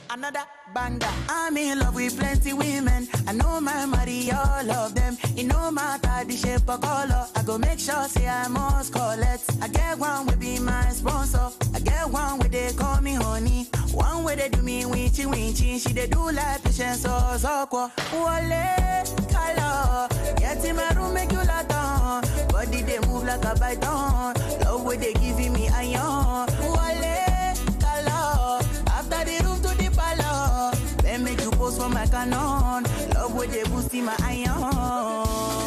another banger. I'm in love with plenty women. I know my money, all of them. It no matter the shape or color. I go make sure say I must collect. I get one will be my sponsor. I get one where they call me honey. One where they do me winchy winchy. She they do like patience or so. Wale, color. Get in my room, make you lot on. Body they move like a python. Love where they giving me iron. Wale, color. After the room to the palace. Then make you pose for my canon. Love where they boosting my iron.